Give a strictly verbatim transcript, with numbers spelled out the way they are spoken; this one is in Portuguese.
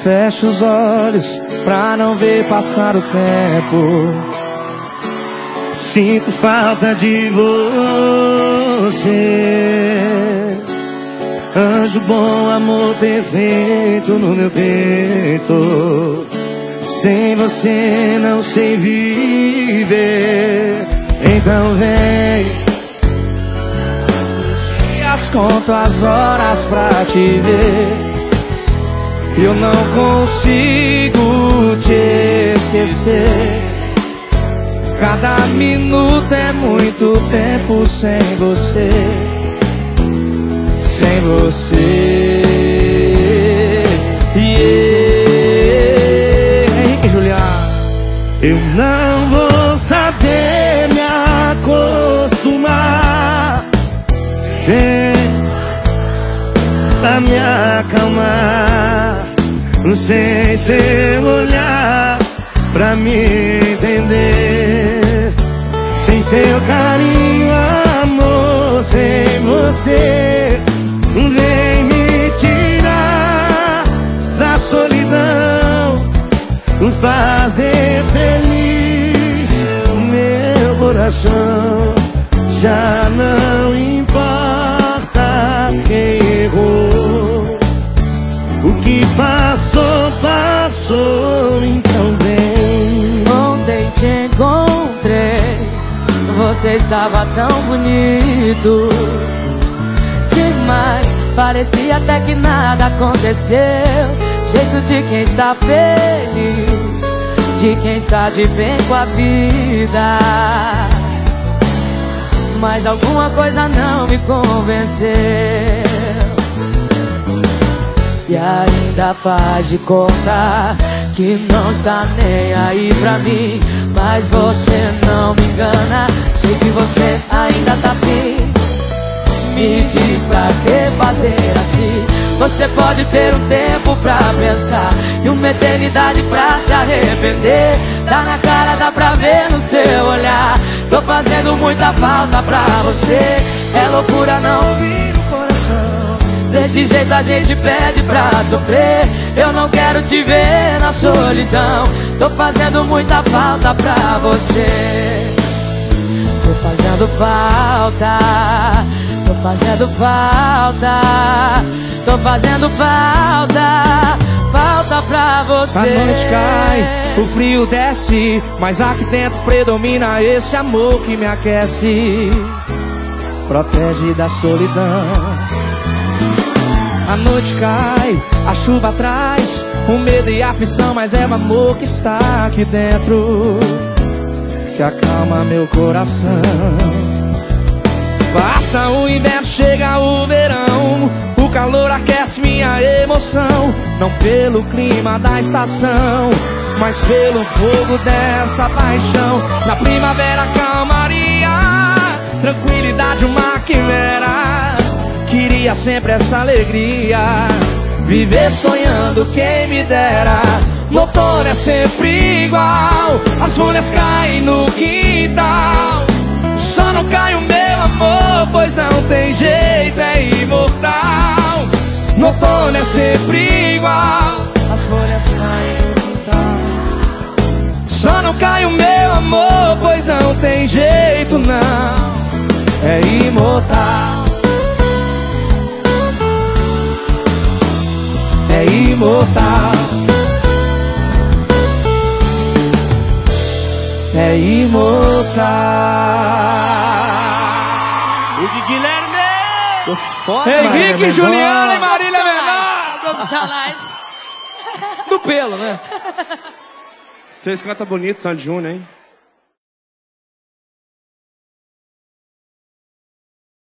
fecho os olhos pra não ver passar o tempo. Sinto falta de você, anjo bom, amor perfeito no meu peito. Sem você não sei viver. Então vem, dias conto as horas pra te ver. Eu não consigo te esquecer. Cada minuto é muito tempo sem você. Sem você. Yeah. Henrique e Juliano. Eu não vou saber me acostumar sem pra me acalmar, sem seu olhar pra me entender, sem seu carinho, amor, sem você. Vem me tirar da solidão, fazer feliz o meu coração. Já não importa quem errou, o que passou, passou, então vem. Ontem te encontrei, você estava tão bonito demais, parecia até que nada aconteceu. Jeito de quem está feliz, de quem está de bem com a vida. Mas alguma coisa não me convenceu, e ainda faz de conta que não está nem aí pra mim. Mas você não me engana, sei que você ainda tá bem. Me diz pra que fazer assim? Você pode ter um tempo pra pensar e uma eternidade pra se arrepender. Tá na cara, dá pra ver no seu olhar. Tô fazendo muita falta pra você. É loucura não ouvir o coração. Desse jeito a gente pede pra sofrer. Eu não quero te ver na solidão. Tô fazendo muita falta pra você. Tô fazendo falta. Tô fazendo falta. Tô fazendo falta. Falta pra você. A noite cai, o frio desce, mas aqui dentro predomina esse amor que me aquece, protege da solidão. A noite cai, a chuva traz o medo e a aflição, mas é o amor que está aqui dentro que acalma meu coração. Passa o inverno, chega o verão, o calor aquece minha emoção. Não pelo clima da estação, mas pelo fogo dessa paixão. Na primavera calmaria, tranquilidade uma quimera. Queria sempre essa alegria, viver sonhando quem me dera. Motor é sempre igual, as folhas caem no quintal. Só não cai o meu amor, pois não tem jeito, é imortal. No outono é sempre igual, as folhas caem no quintal. Só não cai o meu amor, pois não tem jeito não, é imortal. É imortal. É imortal. O Guilherme! Tô foda, Henrique, Juliano e Marília Profissionais. Mendonça. Profissionais. Do pelo, né? Vocês cantam bonito, Sandy Júnior, hein?